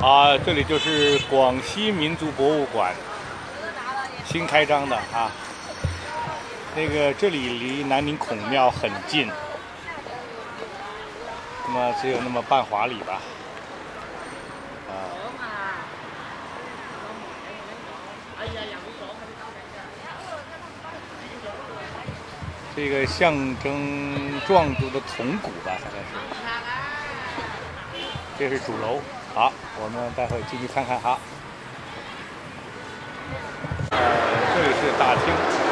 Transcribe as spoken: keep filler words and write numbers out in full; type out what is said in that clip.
啊，这里就是广西民族博物馆，新开张的啊。那个这里离南宁孔庙很近，那么只有那么半华里吧。啊。这个象征壮族的铜鼓吧，应该是。这是主楼，好，我们待会进去看看哈。呃，这里是大厅。